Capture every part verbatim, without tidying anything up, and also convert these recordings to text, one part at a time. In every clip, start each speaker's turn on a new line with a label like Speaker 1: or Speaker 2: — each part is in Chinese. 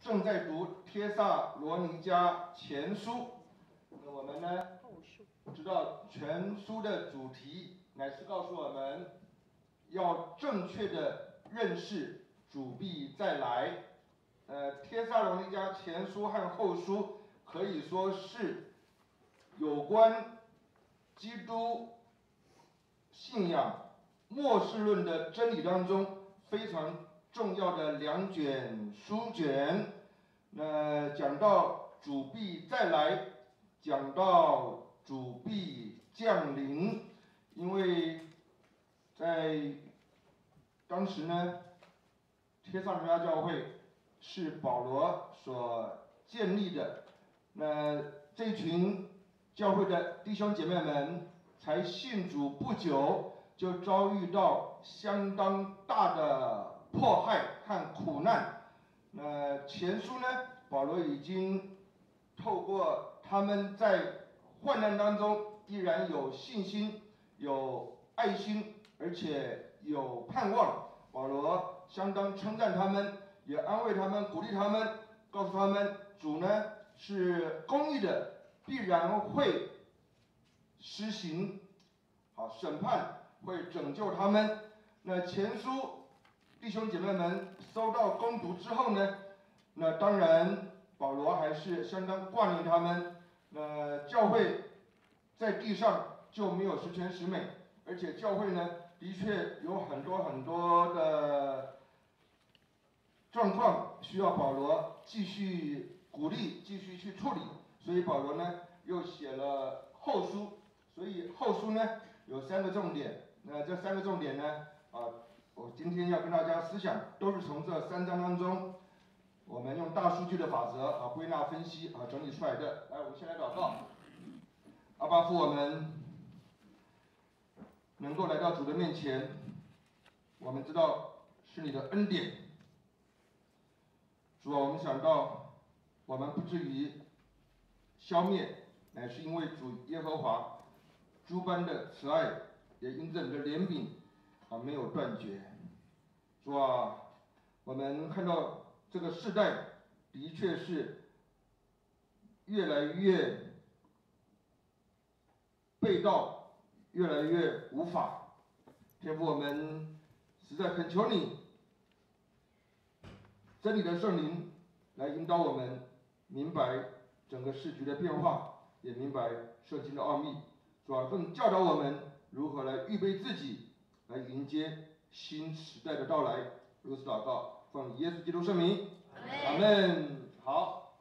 Speaker 1: 正在读帖撒罗尼迦前书。那我们呢，知道全书的主题乃是告诉我们，要正确的认识主必再来。呃，帖撒罗尼迦前书和后书可以说是有关基督信仰末世论的真理当中非常重要的两卷书卷。那讲到主必再来，讲到主必降临，因为在当时呢，帖撒罗尼迦教会是保罗所建立的。那这群教会的弟兄姐妹们才信主不久，就遭遇到相当大的迫害和苦难。那前书呢，保罗已经透过他们在患难当中依然有信心、有爱心，而且有盼望。保罗相当称赞他们，也安慰他们，鼓励他们，告诉他们，主呢是公义的，必然会施行好审判，会拯救他们。那前书弟兄姐妹们收到攻读之后呢，那当然保罗还是相当挂念他们。那教会在地上就没有十全十美，而且教会呢的确有很多很多的状况需要保罗继续鼓励，继续去处理。所以保罗呢又写了后书。所以后书呢有三个重点。那这三个重点呢，啊，我今天要跟大家思想都是从这三章当中，我们用大数据的法则啊归纳分析啊整理出来的。来，我们先来祷告。阿爸父，我们能够来到主的面前，我们知道是你的恩典。主啊，我们想到我们不至于消灭，乃是因为主耶和华诸般的慈爱，也因着你的怜悯啊没有断绝。主啊，我们看到这个世代的确是越来越背道，越来越无法。天父，我们实在恳求你真理的圣灵来引导我们明白整个世局的变化，也明白圣经的奥秘。主啊，更教导我们如何来预备自己，来迎接新时代的到来。如此祷告，奉耶稣基督圣名，阿门。好，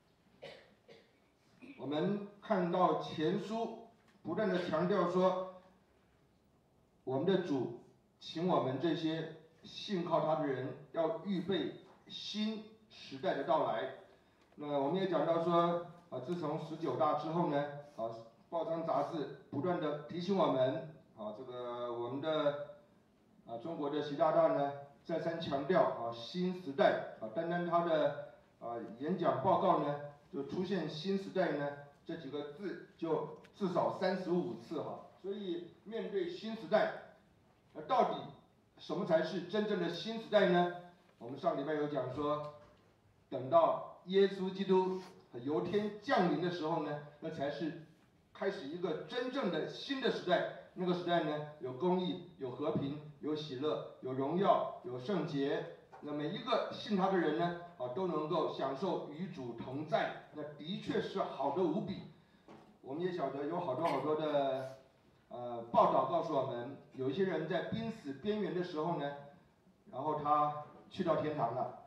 Speaker 1: 我们看到前书不断的强调说，我们的主请我们这些信靠他的人要预备新时代的到来。那我们也讲到说，啊，自从十九大之后呢，啊，报章杂志不断的提醒我们，啊，这个我们的啊中国的习大大呢，再三强调啊新时代，啊，单单他的啊演讲报告呢，就出现新时代呢这几个字就至少三十五次哈。所以面对新时代，那到底什么才是真正的新时代呢？我们上礼拜有讲说，等到耶稣基督由天降临的时候呢，那才是开始一个真正的新的时代。那个时代呢，有公义，有和平，有喜乐，有荣耀，有圣洁。那每一个信他的人呢，啊，都能够享受与主同在。那的确是好的无比。我们也晓得有好多好多的呃报道告诉我们，有一些人在濒死边缘的时候呢，然后他去到天堂了。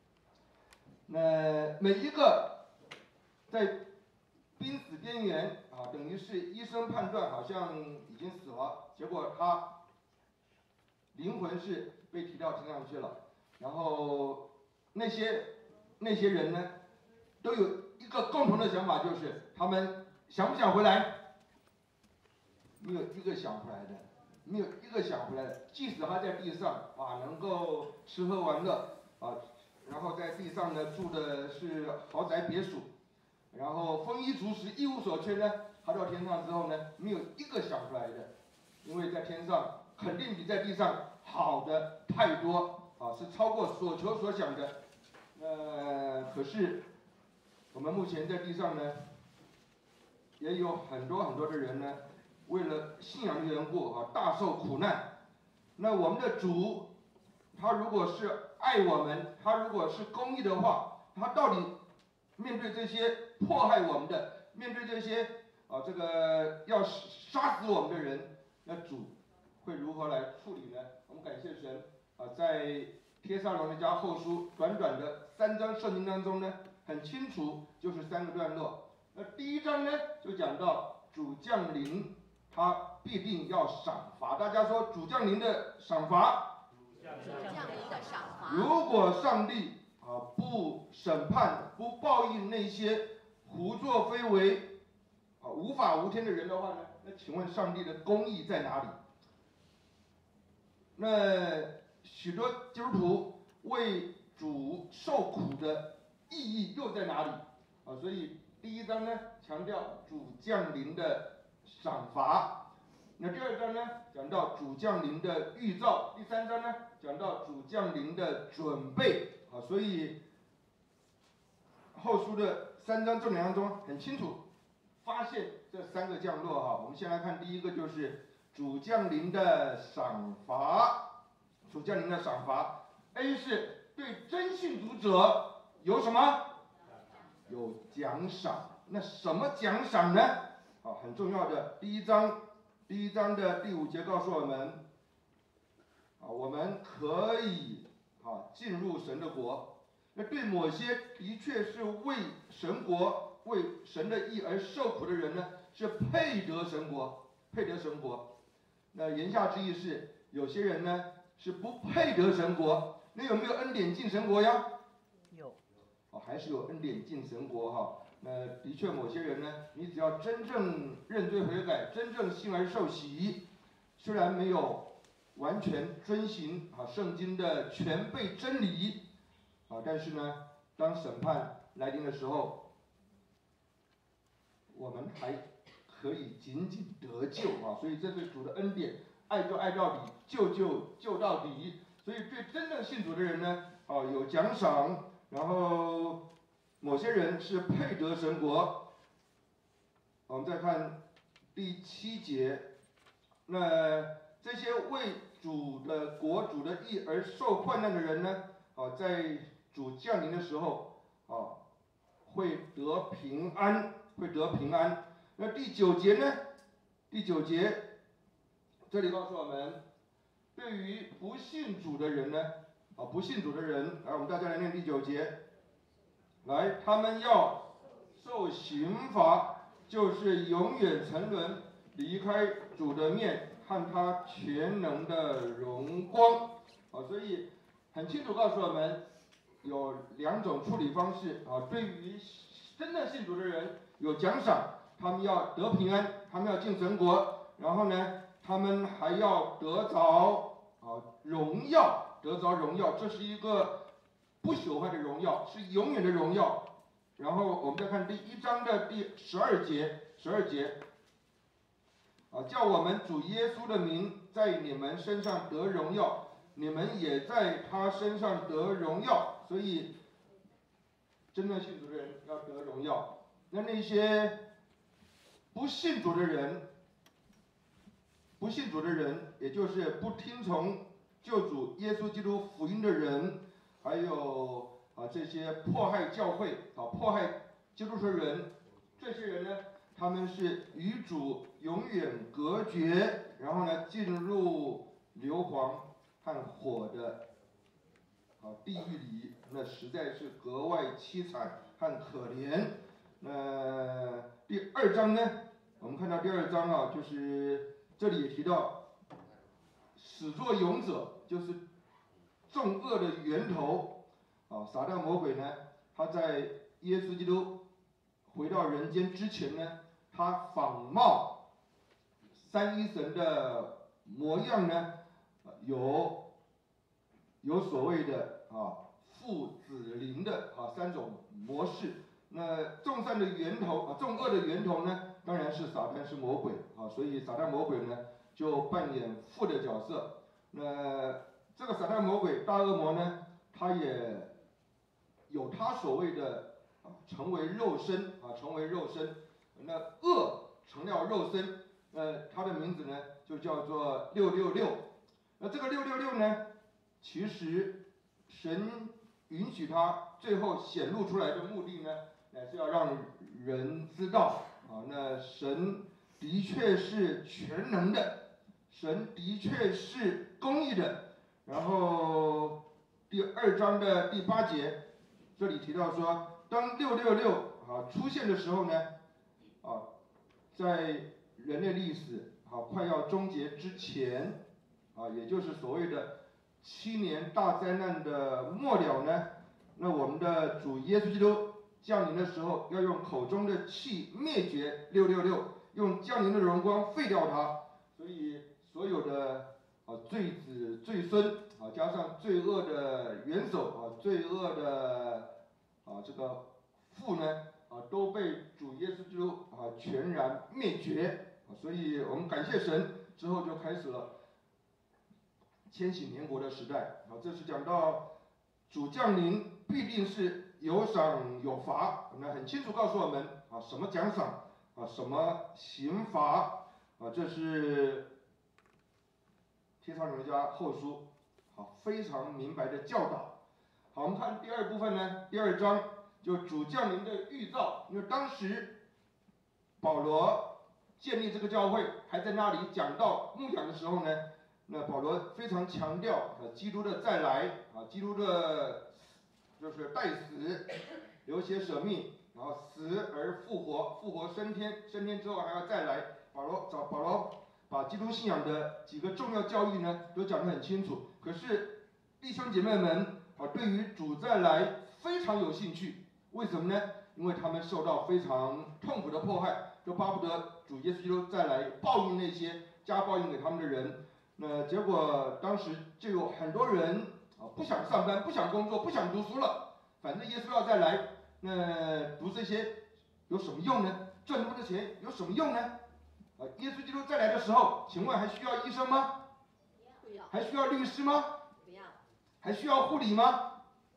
Speaker 1: 那每一个在濒死边缘啊，等于是医生判断好像已经死了，结果他灵魂是被提到天上去了。然后那些那些人呢，都有一个共同的想法，就是他们想不想回来？没有一个想回来的，没有一个想回来的。即使他在地上啊，能够吃喝玩乐啊，然后在地上呢住的是豪宅别墅，然后丰衣足食，一无所缺呢，他到天上之后呢，没有一个想出来的，因为在天上肯定比在地上好的太多啊，是超过所求所想的。呃， 可是我们目前在地上呢，也有很多很多的人呢，为了信仰的缘故啊，大受苦难。那我们的主，他如果是爱我们，他如果是公义的话，他到底面对这些迫害我们的，面对这些啊这个要杀死我们的人，那主会如何来处理呢？我们感谢神啊，在帖撒罗尼迦后书短短的三章圣经当中呢，很清楚，就是三个段落。那第一章呢，就讲到主降临，他必定要赏罚。大家说主降临的赏罚。
Speaker 2: 主降临的赏罚。
Speaker 1: 如果上帝啊不审判、不报应那些胡作非为、啊无法无天的人的话呢，那请问上帝的公义在哪里？那许多基督徒为主受苦的意义又在哪里？啊，所以第一章呢强调主降临的赏罚，那第二章呢讲到主降临的预兆，第三章呢讲到主降临的准备。啊，所以后书的三章重点当中很清楚发现这三个降落哈。我们先来看第一个，就是主降临的赏罚。主降临的赏罚 ，A 是对真信主者有什么？有奖赏。那什么奖赏呢？啊，很重要的，第一章，第一章的第五节告诉我们，啊，我们可以啊进入神的国。那对某些的确是为神国、为神的义而受苦的人呢，是配得神国，配得神国。那言下之意是，有些人呢是不配得神国。那有没有恩典进神国呀？
Speaker 2: 有。
Speaker 1: 哦，还是有恩典进神国哈。那的确，某些人呢，你只要真正认罪悔改，真正信而受洗，虽然没有完全遵行啊圣经的全备真理啊，但是呢，当审判来临的时候，我们还可以仅仅得救啊。所以这是主的恩典，爱就爱到底，救就救到底。所以对真正信主的人呢，啊有奖赏，然后某些人是配得神国。我们再看第七节，那这些为主的国、主的义而受患难的人呢，啊，在主降临的时候，啊，会得平安，会得平安。那第九节呢？第九节，这里告诉我们，对于不信主的人呢，啊，不信主的人，来，我们大家来念第九节。来，他们要受刑罚，就是永远沉沦，离开主的面，看他全能的荣光。啊，所以很清楚告诉我们，有两种处理方式啊。对于真正信主的人有奖赏，他们要得平安，他们要进神国，然后呢，他们还要得着啊荣耀，得着荣耀，这是一个不朽坏的荣耀，是永远的荣耀。然后我们再看第一章的第十二节，十二节，啊，叫我们主耶稣的名在你们身上得荣耀，你们也在他身上得荣耀。所以，真正信主的人要得荣耀。那那些不信主的人，不信主的人，也就是不听从救主耶稣基督福音的人，还有啊这些迫害教会啊迫害基督徒的人，这些人呢，他们是与主永远隔绝，然后呢进入硫磺和火的啊地狱里，那实在是格外凄惨和可怜。那第二章呢，我们看到第二章啊，就是这里也提到，始作俑者就是众恶的源头啊，撒旦魔鬼呢，他在耶稣基督回到人间之前呢，他仿冒三一神的模样呢，有有所谓的啊父子灵的啊三种模式。那众善的源头啊，众恶的源头呢，当然是撒旦，是魔鬼啊，所以撒旦魔鬼呢就扮演父的角色。那这个撒旦魔鬼大恶魔呢，他也有他所谓的啊成为肉身啊成为肉身，那恶成了肉身，呃他的名字呢就叫做六六六。那这个六六六呢，其实神允许他最后显露出来的目的呢，乃是要让人知道啊，那神的确是全能的，神的确是公义的。然后第二章的第八节，这里提到说，当六六六啊出现的时候呢，啊，在人类历史啊快要终结之前，啊，也就是所谓的七年大灾难的末了呢，那我们的主耶稣基督降临的时候，要用口中的气灭绝六六六，用降临的荣光废掉它。所以所有的啊罪子罪孙啊，加上罪恶的元首啊，罪恶的啊这个父呢啊，都被主耶稣基督啊全然灭绝。啊，所以我们感谢神，之后就开始了千禧年国的时代。啊，这是讲到主降临必定是有赏有罚，那很清楚告诉我们啊什么奖赏啊什么刑罚啊，这是帖撒罗尼迦后书好非常明白的教导。好，我们看第二部分呢，第二章就主降临的预兆。因为当时保罗建立这个教会，还在那里讲道牧养的时候呢，那保罗非常强调啊基督的再来啊，基督的就是代死、流血舍命，然后死而复活，复活升天，升天之后还要再来。保罗找保罗把基督信仰的几个重要教义呢，都讲得很清楚。可是弟兄姐妹们啊，对于主再来非常有兴趣，为什么呢？因为他们受到非常痛苦的迫害，都巴不得主耶稣基督再来报应那些加报应给他们的人。那结果当时就有很多人啊不想上班，不想工作，不想读书了，反正耶稣要再来，那读这些有什么用呢？赚那么多钱有什么用呢？啊，耶稣基督再来的时候，请问还需要医生吗？
Speaker 2: 不要。
Speaker 1: 还需要律师吗？
Speaker 2: 不要。
Speaker 1: 还需要护理吗？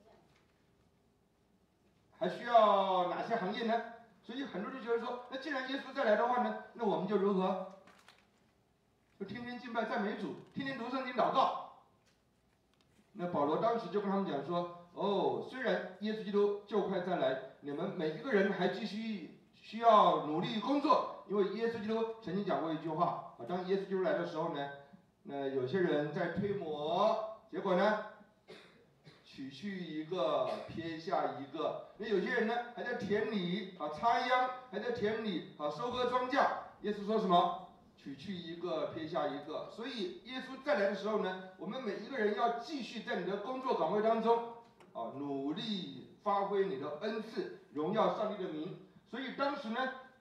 Speaker 1: 还需要哪些行业呢？所以很多人觉得说，那既然耶稣再来的话呢，那我们就如何？就天天敬拜赞美主，天天读圣经祷告。那保罗当时就跟他们讲说，哦，虽然耶稣基督就快再来，你们每一个人还继续需要努力工作，因为耶稣基督曾经讲过一句话啊，当耶稣基督来的时候呢，那有些人在推磨，结果呢，取去一个，撇下一个。那有些人呢，还在田里啊插秧，还在田里啊收割庄稼。耶稣说什么？取去一个，撇下一个。所以耶稣再来的时候呢，我们每一个人要继续在你的工作岗位当中啊，努力发挥你的恩赐，荣耀上帝的名。所以当时呢，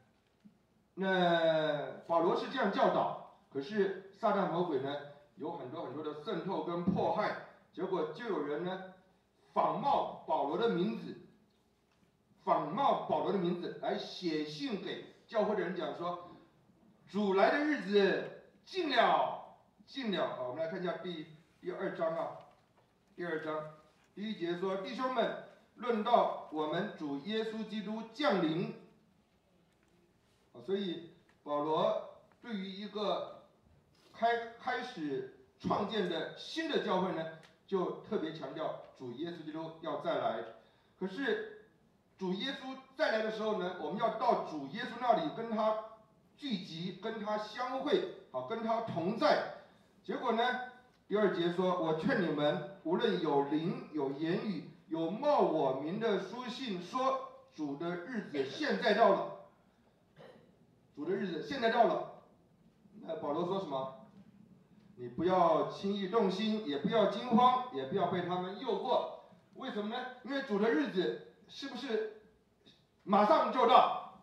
Speaker 1: 那保罗是这样教导，可是撒旦魔鬼呢，有很多很多的渗透跟迫害，结果就有人呢，仿冒保罗的名字，仿冒保罗的名字来写信给教会的人讲说，主来的日子近了，近了。好，我们来看一下第第二章啊，第二章第一节说，弟兄们，论到我们主耶稣基督降临。所以保罗对于一个开开始创建的新的教会呢，就特别强调主耶稣基督要再来。可是主耶稣再来的时候呢，我们要到主耶稣那里跟他聚集，跟他相会，好，跟他同在。结果呢，第二节说，我劝你们，无论有灵、有言语、有冒我名的书信，说主的日子现在到了。主的日子现在到了。那保罗说什么？你不要轻易动心，也不要惊慌，也不要被他们诱惑。为什么呢？因为主的日子是不是马上就到？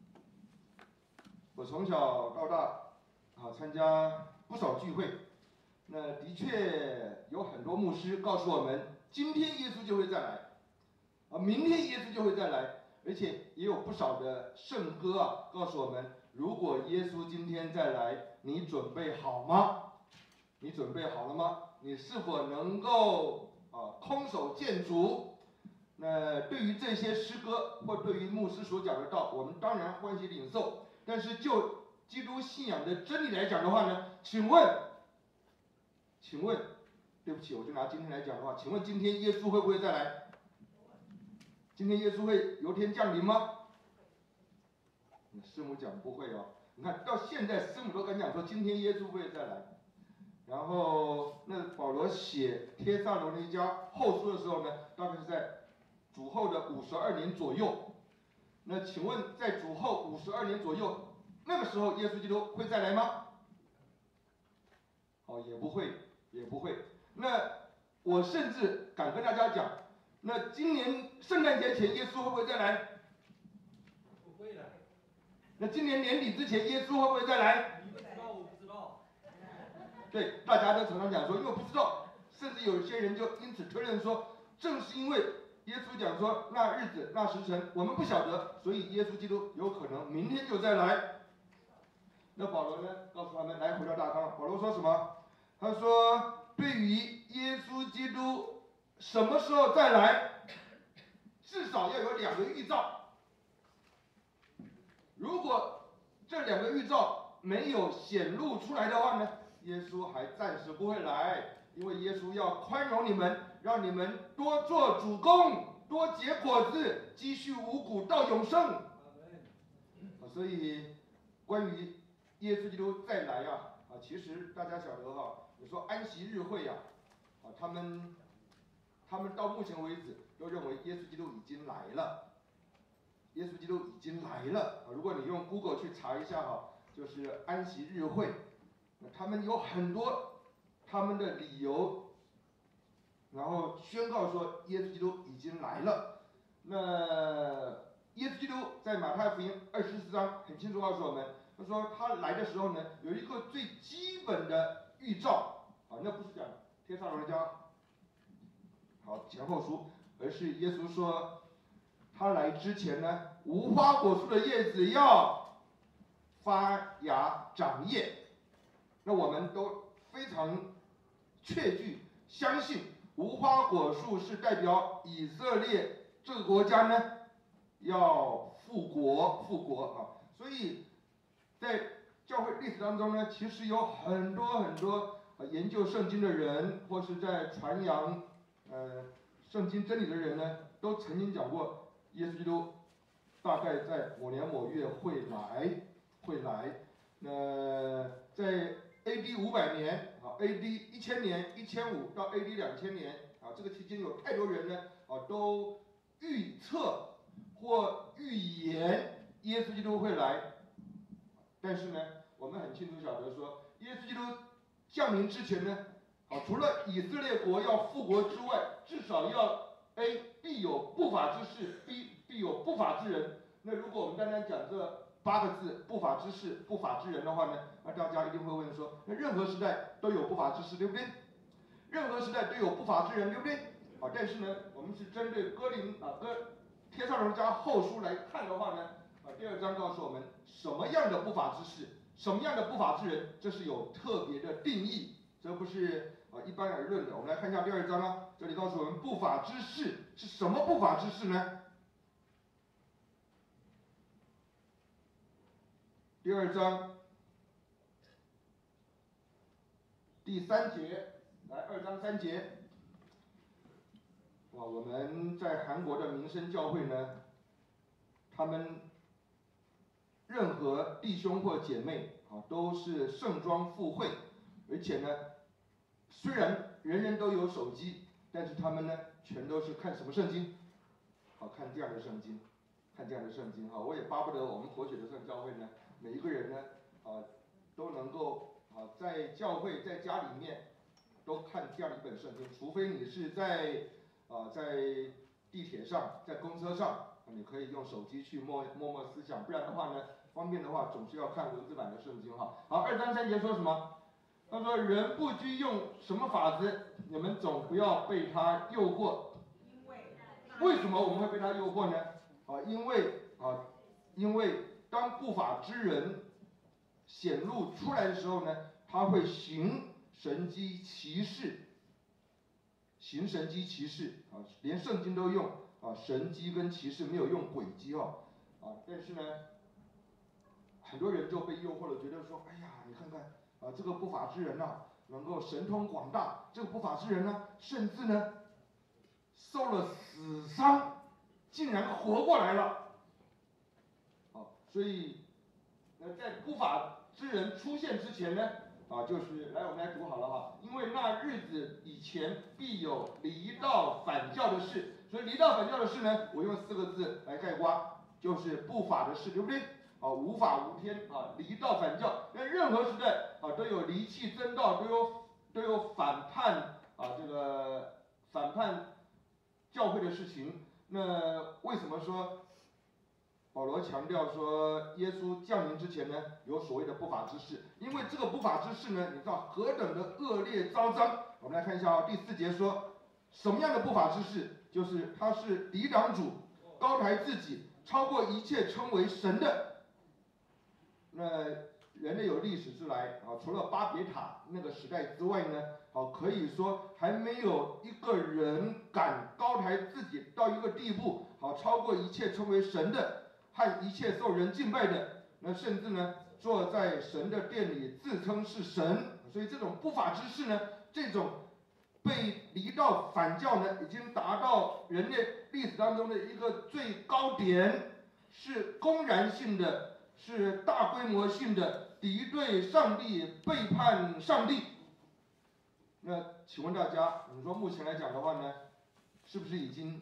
Speaker 1: 我从小到大啊参加不少聚会，那的确有很多牧师告诉我们，今天耶稣就会再来，啊，明天耶稣就会再来，而且也有不少的圣歌啊告诉我们，如果耶稣今天再来，你准备好吗？你准备好了吗？你是否能够啊空手见主？ 那对于这些诗歌或对于牧师所讲的道，我们当然欢喜领受。但是就基督信仰的真理来讲的话呢，请问，请问，对不起，我就拿今天来讲的话，请问今天耶稣会不会再来？今天耶稣会由天降临吗？师母讲不会哦。你看到现在师母都敢讲说今天耶稣会再来。然后那保罗写帖撒罗尼迦后书的时候呢，大概是在主后的五十二年左右。那请问在主后五十二年左右，那个时候耶稣基督会再来吗？哦，也不会，也不会。那我甚至敢跟大家讲，那今年圣诞节前耶稣会不会再来？
Speaker 3: 不会的。
Speaker 1: 那今年年底之前耶稣会不会再来？
Speaker 3: 你不知道，我不知道。
Speaker 1: 对，大家都常常讲说，因为不知道，甚至有些人就因此推论说，正是因为耶稣讲说那日子那时辰我们不晓得，所以耶稣基督有可能明天就再来。那保罗呢，告诉他们来回到大纲，保罗说什么？他说，对于耶稣基督什么时候再来，至少要有两个预兆。如果这两个预兆没有显露出来的话呢，耶稣还暂时不会来，因为耶稣要宽容你们，让你们多做主工，多结果子，积蓄五谷到永生。所以关于耶稣基督再来啊，啊，其实大家晓得哈，你说安息日会呀，啊，他们他们到目前为止都认为耶稣基督已经来了。耶稣基督已经来了啊！如果你用 Google 去查一下哈，就是安息日会，那他们有很多他们的理由，然后宣告说耶稣基督已经来了。那耶稣基督在马太福音二十四章很清楚告诉我们，他说他来的时候呢，有一个最基本的预兆啊，那不是讲帖撒罗尼迦好前后书，而是耶稣说。他来之前呢，无花果树的叶子要发芽长叶。那我们都非常确据相信，无花果树是代表以色列这个国家呢要复国复国啊。所以在教会历史当中呢，其实有很多很多研究圣经的人，或是在传扬呃圣经真理的人呢，都曾经讲过。耶稣基督大概在某年某月会来，会来。那在 A D 五百年啊 ，A D 一千年、一千五到 A D 两千年啊，这个期间有太多人呢啊都预测或预言耶稣基督会来。但是呢，我们很清楚晓得说，耶稣基督降临之前呢，啊，除了以色列国要复国之外，至少要 A 必有不法之事 ，B 必有不法之人。那如果我们单单讲这八个字“不法之事”、“不法之人”的话呢，那大家一定会问说：那任何时代都有不法之事，对不对？任何时代都有不法之人，对不对？啊，但是呢，我们是针对哥林啊哥帖撒罗尼迦后书来看的话呢，啊，第二章告诉我们什么样的不法之事，什么样的不法之人，这是有特别的定义，这不是啊一般而论的。我们来看一下第二章啊，这里告诉我们不法之事是什么不法之事呢？第二章第三节，来二章三节。哇，我们在韩国的民生教会呢，他们任何弟兄或姐妹啊，都是盛装赴会，而且呢，虽然人人都有手机，但是他们呢，全都是看什么圣经？好，看这样的圣经，看这样的圣经哈。我也巴不得我们活水的圣教会呢，每一个人呢，啊，都能够啊，在教会在家里面都看这样一本圣经，除非你是在啊在地铁上，在公车上，你可以用手机去默默默思想，不然的话呢，方便的话总是要看文字版的圣经哈。好，二章三节说什么？他说：“人不拘用什么法子，你们总不要被他诱惑。”为什么我们会被他诱惑呢？啊，因为啊，因为当不法之人显露出来的时候呢，他会行神迹奇事，行神迹奇事啊，连圣经都用啊， 啊神机跟骑士，没有用诡计哦，啊，但是呢，很多人就被诱惑了，觉得说，哎呀，你看看啊，这个不法之人呐、啊，能够神通广大，这个不法之人呢，甚至呢，受了死伤，竟然活过来了，啊，所以，呃，在不法之人出现之前呢，啊，就是来我们来读好了哈，因为那日子以前必有离道反教的事，所以离道反教的事呢，我用四个字来概括，就是不法的事，对不对？啊，无法无天啊，离道反教，那任何时代啊都有离弃真道，都有都有反叛啊这个反叛教会的事情。那为什么说保罗强调说耶稣降临之前呢有所谓的不法之事？因为这个不法之事呢，你知道何等的恶劣糟糟。我们来看一下啊，第四节说什么样的不法之事？就是他是抵挡主，高抬自己，超过一切称为神的。那人类有历史之来啊，除了巴别塔那个时代之外呢，啊，可以说还没有一个人敢高抬自己到一个地步，好超过一切称为神的和一切受人敬拜的。那甚至呢，坐在神的殿里自称是神。所以这种不法之事呢，这种被离道反教呢，已经达到人类历史当中的一个最高点，是公然性的。是大规模性的敌对上帝、背叛上帝。那请问大家，你说目前来讲的话呢，是不是已经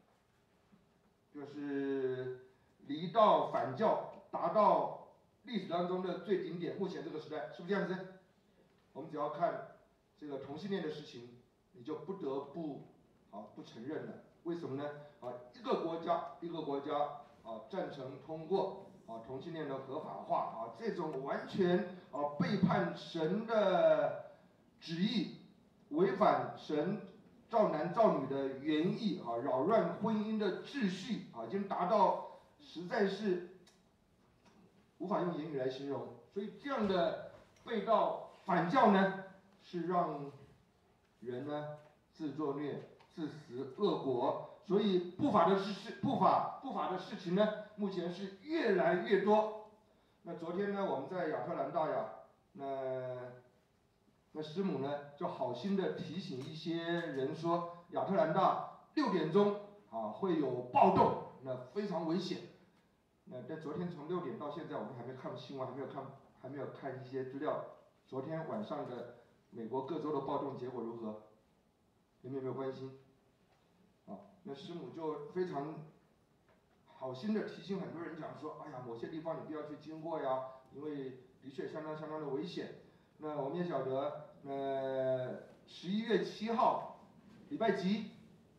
Speaker 1: 就是离道反教，达到历史当中的最顶点？目前这个时代是不是这样子？我们只要看这个同性恋的事情，你就不得不啊不承认了。为什么呢？啊，一个国家一个国家啊赞成通过。啊，同性恋的合法化啊，这种完全啊背叛神的旨意，违反神造男造女的原意啊，扰乱婚姻的秩序啊，已经达到实在是无法用言语来形容。所以这样的背道反教呢，是让人呢自作孽、自食恶果。所以不法的事不法不法的事情呢，目前是越来越多。那昨天呢，我们在亚特兰大呀，那那师母呢就好心的提醒一些人说，亚特兰大六点钟啊会有暴动，那非常危险。那在昨天从六点到现在，我们还没看新闻，还没有看还没有看一些资料。昨天晚上的美国各州的暴动结果如何？你们有没有关心？啊，那师母就非常好心的提醒很多人讲说，哎呀，某些地方你不要去经过呀，因为的确相当相当的危险。那我们也晓得，呃，十一月七号，礼拜几？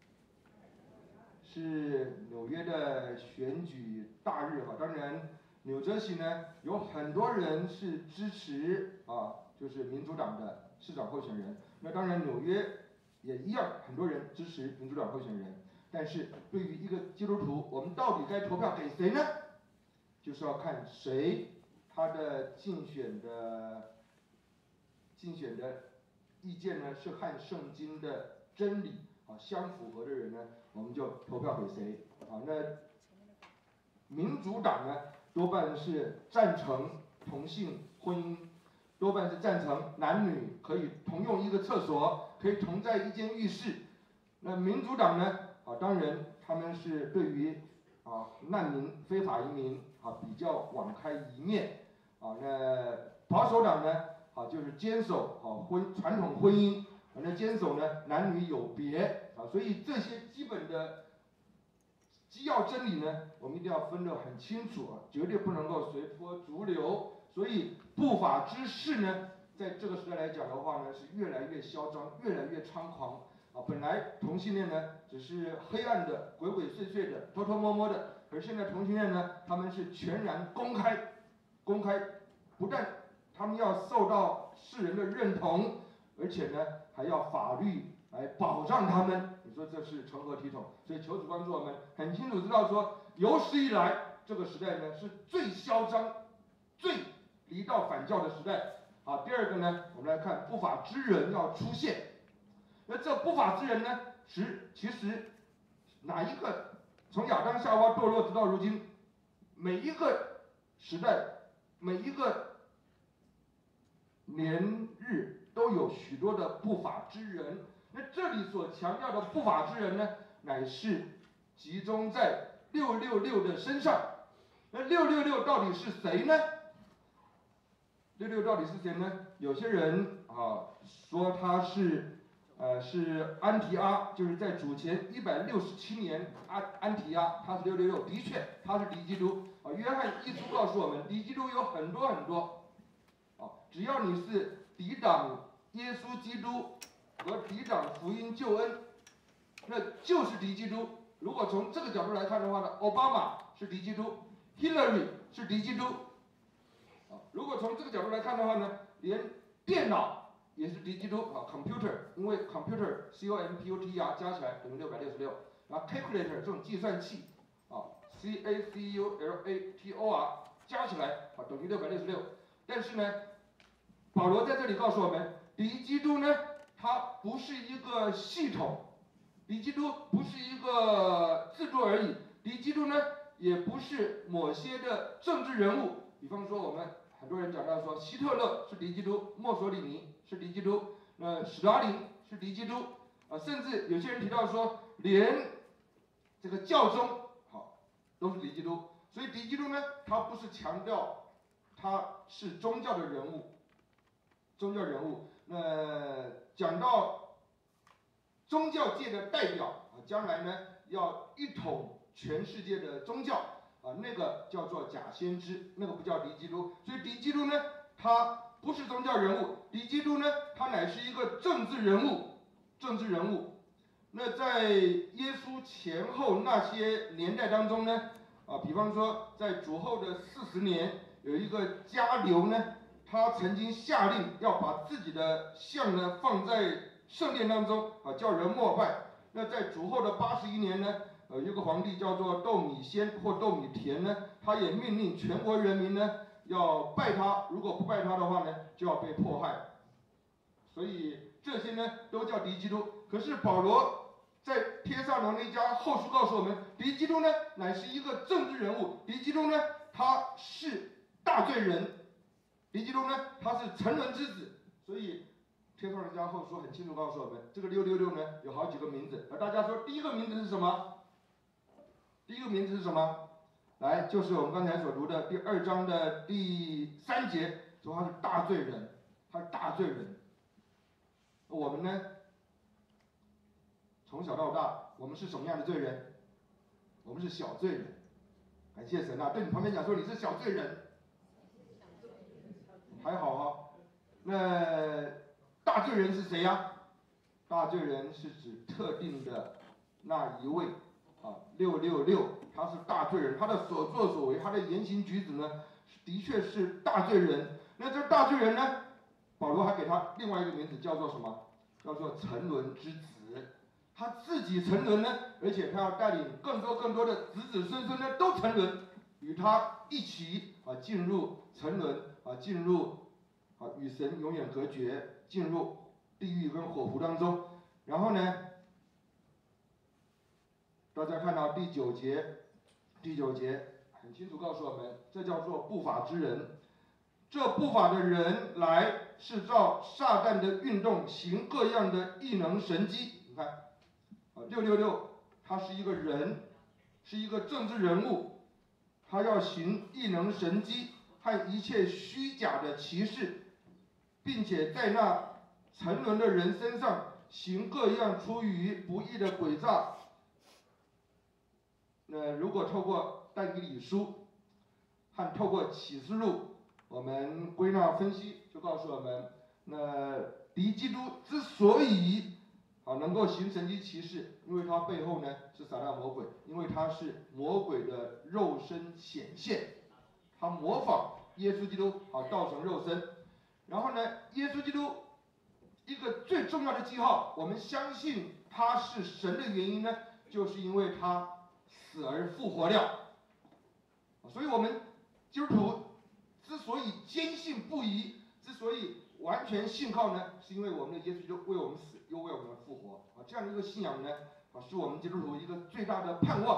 Speaker 1: 是纽约的选举大日哈。当然，纽泽西呢有很多人是支持啊，就是民主党的市长候选人。那当然，纽约也一样，很多人支持民主党候选人。但是对于一个基督徒，我们到底该投票给谁呢？就是要看谁他的竞选的竞选的意见呢是和圣经的真理啊相符合的人呢，我们就投票给谁啊？那民主党呢多半是赞成同性婚姻，多半是赞成男女可以同用一个厕所，可以同在一间浴室。那民主党呢？啊，当然他们是对于啊难民、非法移民啊比较网开一面啊。那保守党呢啊就是坚守啊婚传统婚姻，啊那坚守呢男女有别啊。所以这些基本的基要真理呢，我们一定要分得很清楚啊，绝对不能够随波逐流。所以不法之事呢，在这个时代来讲的话呢，是越来越嚣张，越来越猖狂。啊，本来同性恋呢只是黑暗的、鬼鬼祟祟的、偷偷摸摸的，而现在同性恋呢，他们是全然公开，公开，不但他们要受到世人的认同，而且呢还要法律来保障他们。你说这是成何体统？所以求主帮助我们很清楚知道说，有史以来这个时代呢是最嚣张、最离道反教的时代。啊，第二个呢，我们来看不法之人要出现。那这不法之人呢，实其实哪一个从亚当夏娃堕落直到如今，每一个时代，每一个年日都有许多的不法之人。那这里所强调的不法之人呢，乃是集中在六六六的身上。那六六六到底是谁呢？六六到底是谁呢？有些人啊说他是呃是安提阿，就是在主前一百六十七年安安提阿，他是六六六，的确他是敌基督啊。约翰一书告诉我们，敌基督有很多很多啊，只要你是抵挡耶稣基督和抵挡福音救恩，那就是敌基督。如果从这个角度来看的话呢，奥巴马是敌基督 ，Hillary 是敌基督。啊，如果从这个角度来看的话呢，连电脑也是敌基督啊 ，computer， 因为 computer C O M P U T E R 加起来等于六百六十六，然后 calculator 这种计算器啊 ，C A C U L A T O R 加起来啊等于六百六十六。但是呢，保罗在这里告诉我们，敌基督呢，它不是一个系统，敌基督不是一个制度而已，敌基督呢，也不是某些的政治人物。比方说，我们很多人讲到说，希特勒是敌基督，墨索里尼是敌基督，呃，史达林是敌基督，啊、呃，甚至有些人提到说，连这个教宗好都是敌基督。所以敌基督呢，他不是强调他是宗教的人物，宗教人物。那讲到宗教界的代表啊，将来呢要一统全世界的宗教。啊，那个叫做假先知，那个不叫敌基督。所以敌基督呢，他不是宗教人物，敌基督呢，他乃是一个政治人物，政治人物。那在耶稣前后那些年代当中呢，啊，比方说在主后的四十年，有一个迦流呢，他曾经下令要把自己的像呢放在圣殿当中，啊，叫人膜拜。那在主后的八十一年呢，呃，有个皇帝叫做窦米先或窦米田呢，他也命令全国人民呢要拜他，如果不拜他的话呢，就要被迫害。所以这些呢都叫敌基督。可是保罗在帖撒罗尼迦后书告诉我们，敌基督呢乃是一个政治人物，敌基督呢他是大罪人，敌基督呢他是沉沦之子。所以帖撒罗尼迦后书很清楚告诉我们，这个六六六呢有好几个名字，而大家说第一个名字是什么？第一个名字是什么？来，就是我们刚才所读的第二章的第三节，说他是大罪人，他是大罪人。我们呢，从小到大，我们是什么样的罪人？我们是小罪人。感谢神啊！对你旁边讲说你是小罪人，还好啊。那大罪人是谁呀？大罪人是指特定的那一位。啊，六六六，他是大罪人，他的所作所为，他的言行举止呢，的确是大罪人。那这大罪人呢，保罗还给他另外一个名字，叫做什么？叫做沉沦之子。他自己沉沦呢，而且他要带领更多更多的子子孙孙呢都沉沦，与他一起啊进入沉沦啊，进入啊与神永远隔绝，进入地狱跟火湖当中。然后呢？大家看到第九节，第九节很清楚告诉我们，这叫做不法之人。这不法的人来是照撒旦的运动，行各样的异能神迹。你看，啊，六六六，他是一个人，是一个政治人物，他要行异能神迹和一切虚假的奇事，并且在那沉沦的人身上行各样出于不义的诡诈。那如果透过但以理书和透过启示录，我们归纳分析，就告诉我们，那敌基督之所以啊能够行神迹奇事，因为他背后呢是撒旦魔鬼，因为他是魔鬼的肉身显现，他模仿耶稣基督啊道成肉身。然后呢，耶稣基督一个最重要的记号，我们相信他是神的原因呢，就是因为他死而复活了。所以我们基督徒之所以坚信不疑，之所以完全信靠呢，是因为我们的耶稣基督为我们死，又为我们复活啊，这样的一个信仰呢，啊，是我们基督徒一个最大的盼望。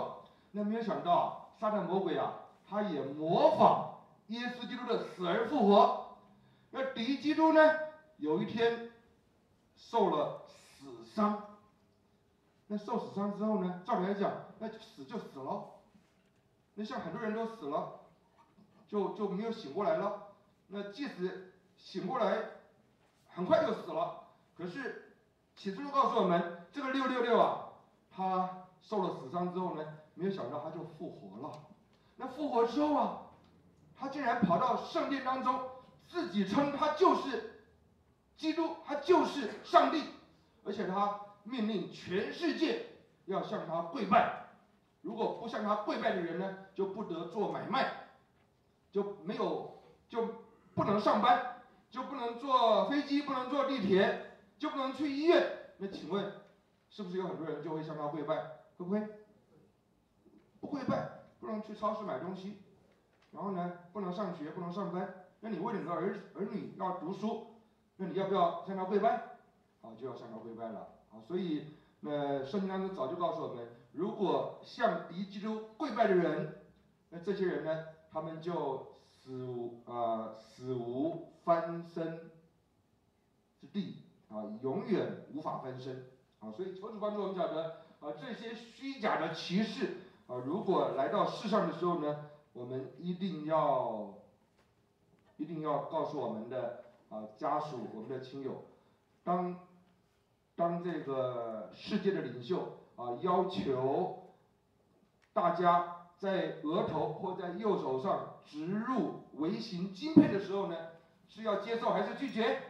Speaker 1: 那没有想到，撒旦魔鬼啊，他也模仿耶稣基督的死而复活。那敌基督呢，有一天受了死伤。那受死伤之后呢，照理来讲，那就死就死了。那像很多人都死了，就就没有醒过来了。那即使醒过来，很快就死了。可是启示录告诉我们，这个六六六啊，他受了死伤之后呢，没有想到他就复活了。那复活之后啊，他竟然跑到圣殿当中，自己称他就是基督，他就是上帝，而且他命令全世界要向他跪拜。如果不向他跪拜的人呢，就不得做买卖，就没有就不能上班，就不能坐飞机，不能坐地铁，就不能去医院。那请问，是不是有很多人就会向他跪拜？会不会？不跪拜，不能去超市买东西，然后呢，不能上学，不能上班。那你为了你的儿儿女要读书，那你要不要向他跪拜？啊，就要向他跪拜了啊。所以，那圣经当中早就告诉我们，如果向敌基督跪拜的人，那这些人呢，他们就死无啊、呃、死无翻身之地啊，永远无法翻身啊。所以求主帮助我们晓得啊，这些虚假的骑士啊，如果来到世上的时候呢，我们一定要一定要告诉我们的啊家属、我们的亲友，当当这个世界的领袖啊要求大家在额头或在右手上植入微型晶片的时候呢，是要接受还是拒绝？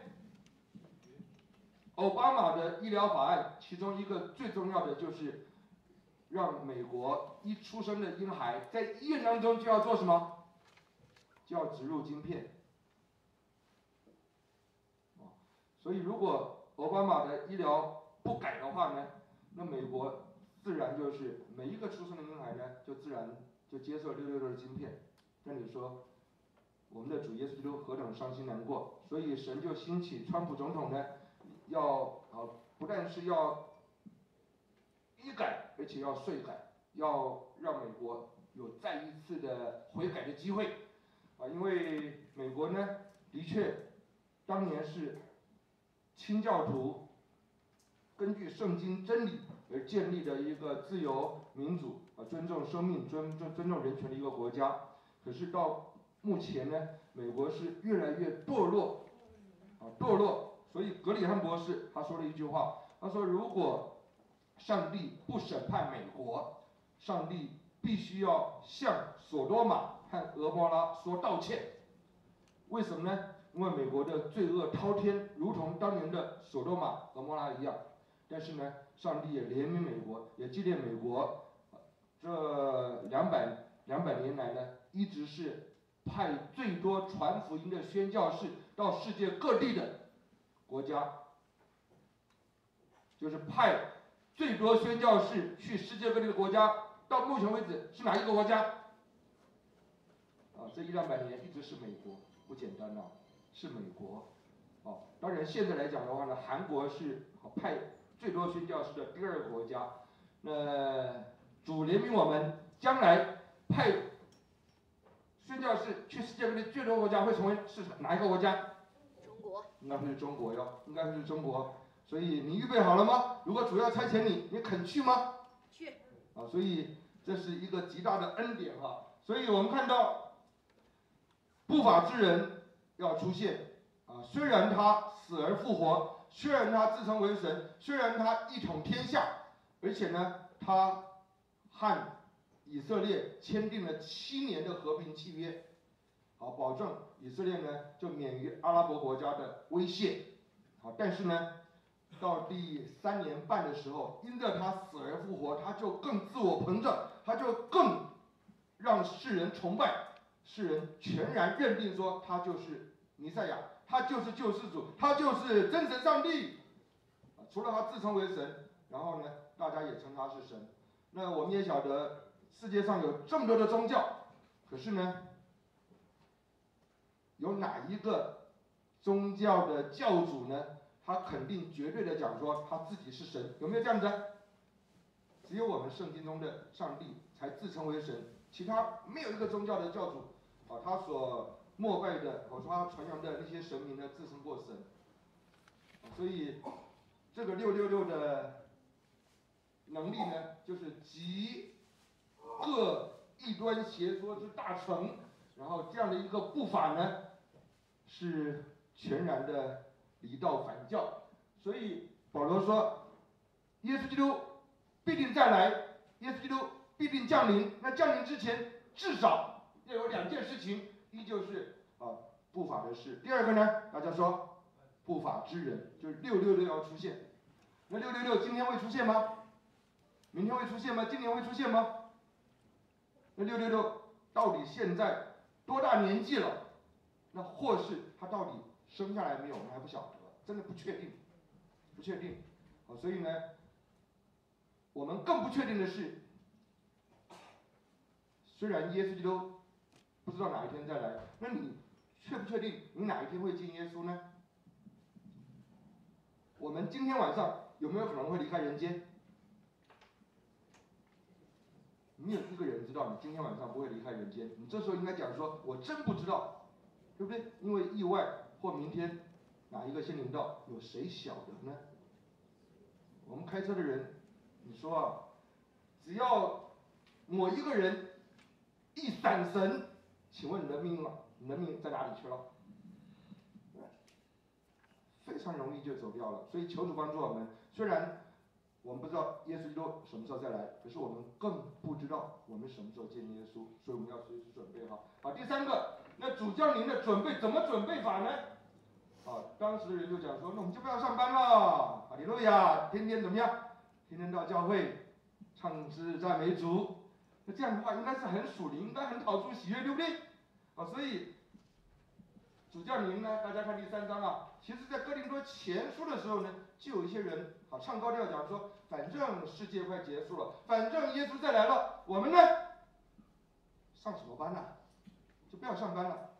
Speaker 1: 奥巴马的医疗法案，其中一个最重要的就是让美国一出生的婴孩在医院当中就要做什么？就要植入晶片。所以如果奥巴马的医疗不改的话呢，那美国自然就是每一个出生的婴孩呢，就自然就接受六六六的晶片。那你说，我们的主耶稣基督何等伤心难过？所以神就兴起川普总统呢，要啊不但是要医改，而且要税改，要让美国有再一次的悔改的机会啊，因为美国呢，的确当年是清教徒根据圣经真理而建立的一个自由民主啊，尊重生命、尊尊尊重人权的一个国家。可是到目前呢，美国是越来越堕落，啊堕落。所以格里汉博士他说了一句话，他说如果上帝不审判美国，上帝必须要向索多玛和俄摩拉说道歉。为什么呢？因为美国的罪恶滔天，如同当年的索多玛、俄摩拉一样。但是呢，上帝也怜悯美国，也纪念美国。这两百两百年来呢，一直是派最多传福音的宣教士到世界各地的国家，就是派最多宣教士去世界各地的国家。到目前为止是哪一个国家？啊，这一两百年一直是美国，不简单呐、啊，是美国。哦，当然现在来讲的话呢，韩国是派最多宣教士的第二个国家。那主怜悯我们，将来派宣教士去世界各地最多国家会成为是哪一个国家？
Speaker 2: 中国。
Speaker 1: 应该会是中国哟，应该会是中国。所以你预备好了吗？如果主要差遣你，你肯去吗？
Speaker 2: 去。
Speaker 1: 啊，所以这是一个极大的恩典哈。所以我们看到不法之人要出现啊，虽然他死而复活，虽然他自称为神，虽然他一统天下，而且呢，他和以色列签订了七年的和平契约，好，保证以色列呢就免于阿拉伯国家的威胁。好，但是呢，到第三年半的时候，因着他死而复活，他就更自我膨胀，他就更让世人崇拜，世人全然认定说他就是弥赛亚，他就是救世主，他就是真神上帝。啊，除了他自称为神，然后呢，大家也称他是神。那我们也晓得世界上有这么多的宗教，可是呢，有哪一个宗教的教主呢？他肯定绝对的讲说他自己是神，有没有这样子？只有我们圣经中的上帝才自称为神，其他没有一个宗教的教主啊，他所膜拜的，或者说他传扬的那些神明呢，自称过神。所以这个六六六的能力呢，就是集各异端邪说之大成，然后这样的一个步伐呢，是全然的离道反教。所以保罗说，耶稣基督必定再来，耶稣基督必定降临。那降临之前，至少要有两件事情，一就是啊不法的事，第二个呢，大家说不法之人，就是六六六要出现。那六六六今天会出现吗？明天会出现吗？今年会出现吗？那六六六到底现在多大年纪了？那或是他到底生下来没有，我们还不晓得，真的不确定，不确定。啊，所以呢，我们更不确定的是，虽然耶稣基督不知道哪一天再来，那你确不确定你哪一天会见耶稣呢？我们今天晚上有没有可能会离开人间？没有一个人知道你今天晚上不会离开人间。你这时候应该讲说，我真不知道，对不对？因为意外或明天哪一个先临到，有谁晓得呢？我们开车的人，你说啊，只要某一个人一闪神，请问你的命啊，你的命在哪里去了？非常容易就走掉了。所以求主帮助我们。虽然我们不知道耶稣基督什么时候再来，可是我们更不知道我们什么时候见耶稣，所以我们要随时准备好。好，第三个，那主降临的准备怎么准备法呢？啊，当时的人就讲说，那我们就不要上班了，哈利路亚，天天怎么样？天天到教会唱诗赞美主。那这样的话应该是很属灵，应该很讨主喜悦，对不对？啊，所以主降临呢，大家看第三章啊。其实，在哥林多前书的时候呢，就有一些人啊唱高调讲说，反正世界快结束了，反正耶稣再来了，我们呢上什么班呢、啊？就不要上班了，